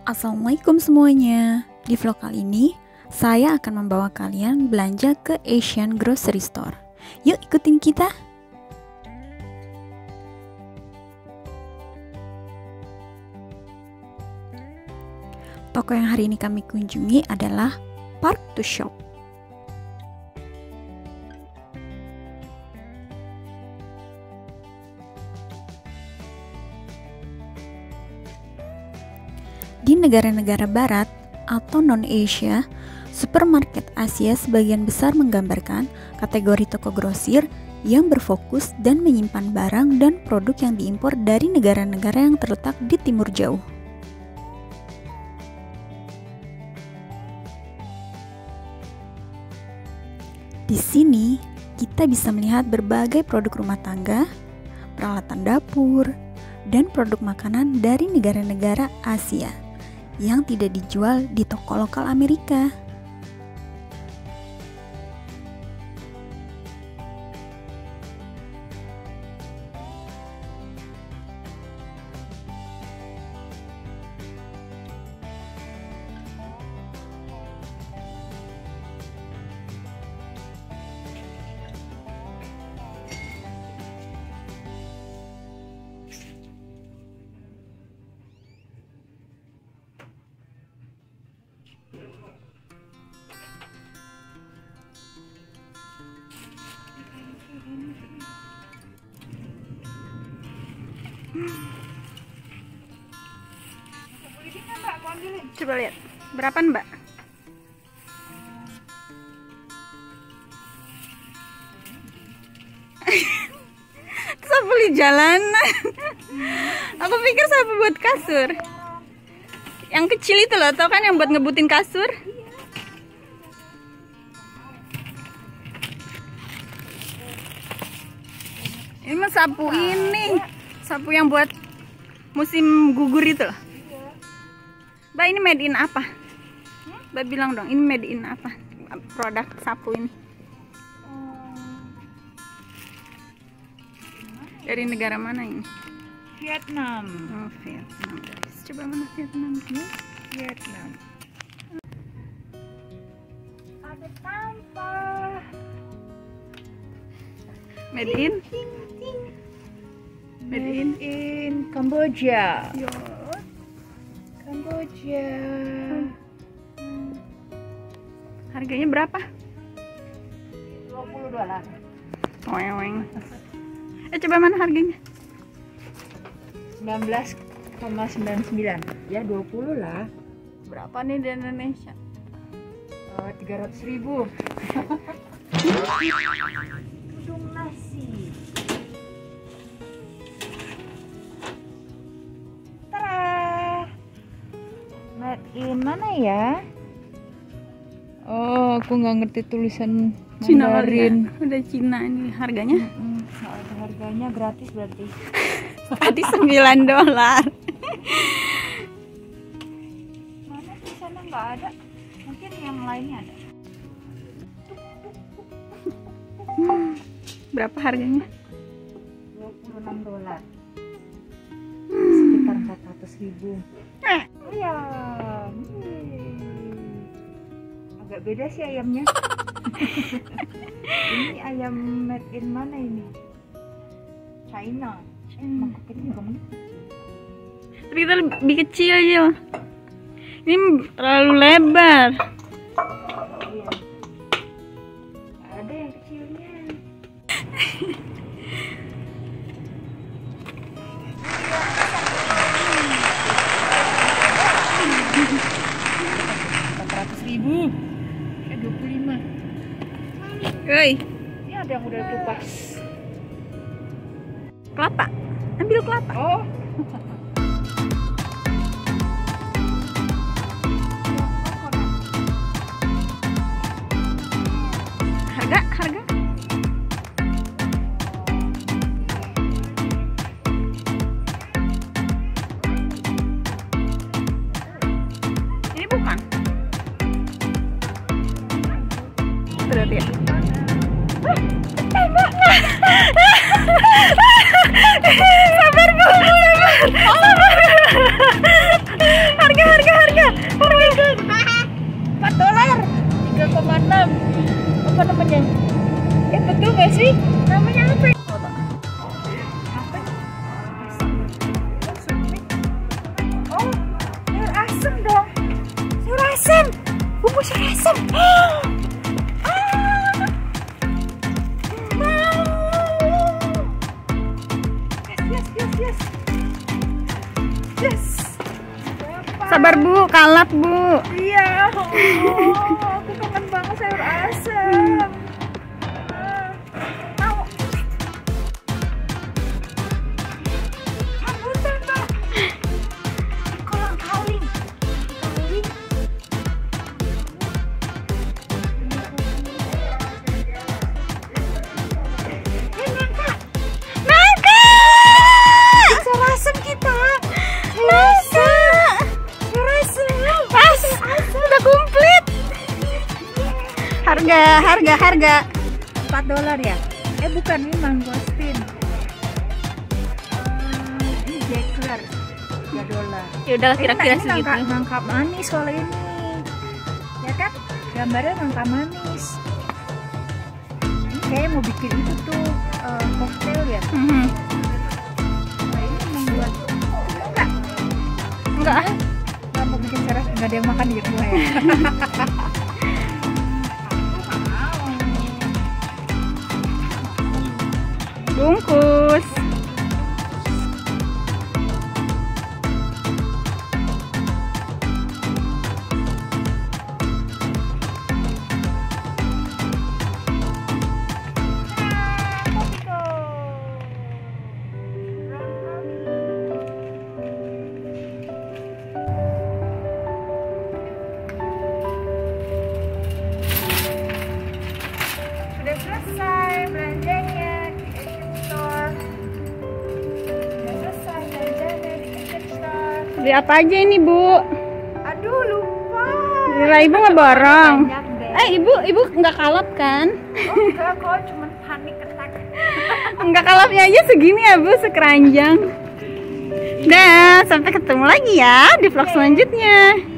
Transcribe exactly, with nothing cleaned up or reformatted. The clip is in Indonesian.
Assalamualaikum semuanya. Di vlog kali ini, saya akan membawa kalian belanja ke Asian Grocery Store. Yuk ikutin kita. Toko yang hari ini kami kunjungi adalah Park to Shop. Di negara-negara barat atau non-Asia, supermarket Asia sebagian besar menggambarkan kategori toko grosir yang berfokus dan menyimpan barang dan produk yang diimpor dari negara-negara yang terletak di timur jauh. Di sini, kita bisa melihat berbagai produk rumah tangga, peralatan dapur, dan produk makanan dari negara-negara Asia yang tidak dijual di toko lokal Amerika. Coba lihat, berapaan mbak? Sapu di jalanan. Aku pikir sapu buat kasur. Yang kecil itu loh, tau kan, yang buat ngebutin kasur. Ini mah sapu ini, sapu yang buat musim gugur itu loh. Mbak, ini made in apa? Mbak bilang dong, ini made in apa? Produk sapu ini dari negara mana ini? Vietnam. Oh, Vietnam guys. Coba mana Vietnam? Vietnam. Ada sampah. Made in? Made in? in Kamboja. Yo. Kamboja. Harganya berapa? dua puluh dolar. Weng. Eh, coba mana harganya? sembilan belas koma sembilan sembilan. Ya dua puluh lah. Berapa nih di Indonesia? Uh, tiga ratus ribu. Tudung nasi. Tara. Made in mana ya? Oh, aku nggak ngerti tulisan Cina kali ya? Mandarin. Udah Cina ini harganya. Hmm, ada harganya gratis berarti. Tadi sembilan dolar. Mana di sana nggak ada? Mungkin yang lainnya ada. Berapa harganya? dua puluh enam dolar. Sekitar empat ratus ribu. Eh. Iya. Hmm. Agak beda sih ayamnya. Ini ayam made in mana ini? China. Hmm. Ini juga mungkin. Tapi kita lebih kecil aja. Ini terlalu lebar. Iya. Ada yang kecilnya. empat ratus ribu. Eh dua puluh lima. Woi, Ini ada yang udah kupas. kelapa. Ambil kelapa. Oh. Harga, harga. Ini bukan. Berarti ya. Sabar bu, sabar. sih? Namanya apa? Apa? Oh, sayur asem dong. Sayur asem. Bumbu sayur asem. Yes. Sabar Bu, kalap Bu. Iya, oh, aku kangen banget sayur asem. Uh, mau? Rambutan Pak. Kolang kaling. Kaling. Eh, nangka. Nangka. Sayur asem kita. Nangka. Pas, udah komplit. Harga, harga, harga. empat dolar ya? Eh bukan, ini mangosteen. Uh, ini Jackler tiga dolar. Ya udah kira-kira Ini segitu. nangka, nangka manis kalau ini. Ya kan? Gambarnya nangka manis. Ini kayaknya mau bikin itu tuh uh, cocktail ya. Mhm. Nah, ini emang buat enggak? Enggak ah. Nggak mau bikin cara nggak ada yang makan di rumah ya. Bungkus. Sudah selesai belanjanya di Asian Store. Sudah selesai belanjanya di Asian Store. Beli apa aja ini Bu? Aduh lupa. Gila Ibu nggak borong. Banyak deh. Eh Ibu, Ibu nggak kalap kan? Oh enggak kok, cuman panik attack. Nggak kalapnya aja segini ya Bu, sekeranjang. Dah, sampai ketemu lagi ya di vlog selanjutnya.